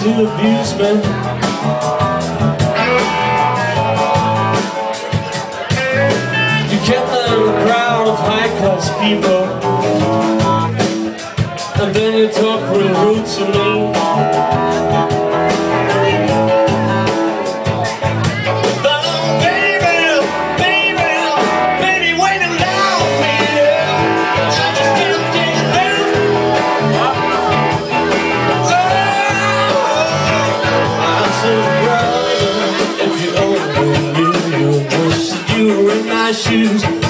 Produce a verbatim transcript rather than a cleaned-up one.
to abuse me. You kept me in a crowd of high-class people, and then you talk real rude to me. Shoes